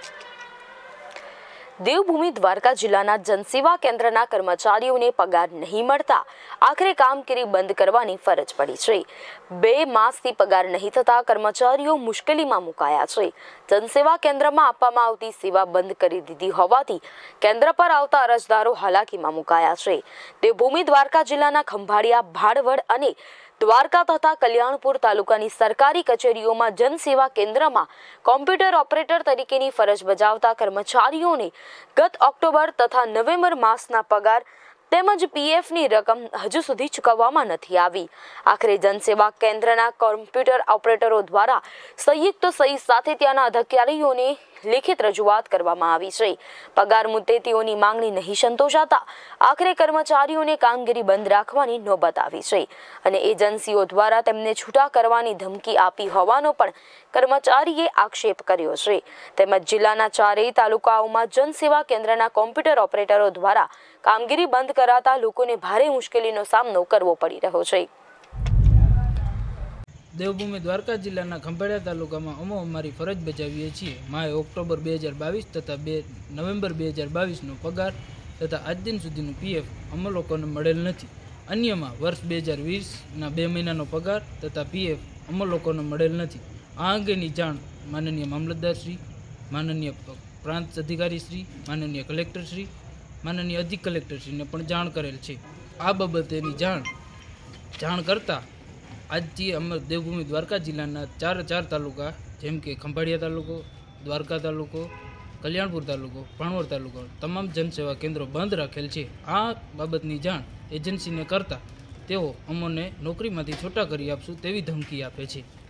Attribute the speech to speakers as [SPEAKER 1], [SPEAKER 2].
[SPEAKER 1] દેવભૂમિ દ્વારકા જિલ્લાના જનસેવા કેન્દ્રના કર્મચારીઓને પગાર નહીં મળતા આખરે કામગીરી બંધ કરવાની ફરજ પડી છે। 2 માસથી પગાર નહીં થતા કર્મચારીઓ મુશ્કેલીમાં મુકાયા છે। જનસેવા કેન્દ્રમાં આપવામાં આવતી સેવા બંધ કરી દીધી હોવાથી કેન્દ્ર પર આવતા અરજદારો હાલાકીમાં મુકાયા છે। દેવભૂમિ દ્વારકા જિલ્લાના ખંભાળિયા, ભાડવડ અને દ્વારકા તથા કલ્યાણપુર તાલુકાની સરકારી કચેરીઓમાં જનસેવા કેન્દ્રમાં કોમ્પ્યુટર ઓપરેટર તરીકેની ફરજ બજાવતા કર્મચારીઓને ગત ઓક્ટોબર તથા નવેમ્બર માસના પગાર તેમજ પીએફની રકમ હજુ સુધી ચૂકવવામાં નથી આવી। આખરે જનસેવા કેન્દ્રના કોમ્પ્યુટર ઓપરેટરો દ્વારા સંયુક્ત સહી સાથે ત્યાંના અધિકારીઓને લેખિત રજૂઆત કરવામાં આવી છે। પગાર મુદ્દે તેઓની માંગણી નહીં સંતોષાતા આખરે કર્મચારીઓને કામગીરી બંધ રાખવાની નોબત આવી છે અને એજન્સીઓ દ્વારા તેમને છૂટા કરવાની ધમકી આપી હોવાનો પણ કર્મચારીએ આક્ષેપ કર્યો છે। તેમજ જિલ્લાના 4 તાલુકાઓમાં જનસેવા કેન્દ્રના કોમ્પ્યુટર ઓપરેટરો દ્વારા કામગીરી બંધ કરાતા લોકોને ભારે મુશ્કેલીનો સામનો કરવો પડી રહ્યો છે।
[SPEAKER 2] દેવભૂમિ દ્વારકા જિલ્લાના ખંભાળિયા તાલુકામાં અમે અમારી ફરજ બજાવીએ છીએ। માએ ઓક્ટોબર 2022 તથા 2 નવેમ્બર 2022નો પગાર તથા આજ દિન સુધીનું પીએફ અમે લોકોને મળેલ નથી। અન્યમાં વર્ષ 2020ના 2 મહિનાનો પગાર તથા પીએફ અમે લોકોને મળેલ નથી। આ અંગેની જાણ માનનીય મામલતદારશ્રી, માનનીય પ્રાંત અધિકારીશ્રી, માનનીય કલેક્ટરશ્રી, માનનીય અધિક કલેક્ટરશ્રીને પણ જાણ કરેલ છે। આ બાબતેની જાણ કરતાં આજથી અમે દેવભૂમિ દ્વારકા જિલ્લાના 4 તાલુકા જેમ કે ખંભાળિયા તાલુકો, દ્વારકા તાલુકો, કલ્યાણપુર તાલુકો, ભાણવડ તાલુકો તમામ જનસેવા કેન્દ્રો બંધ રાખેલ છે। આ બાબતની જાણ એજન્સીને કરતાં તેઓ અમને નોકરીમાંથી છૂટા કરી આપશું તેવી ધમકી આપે છે।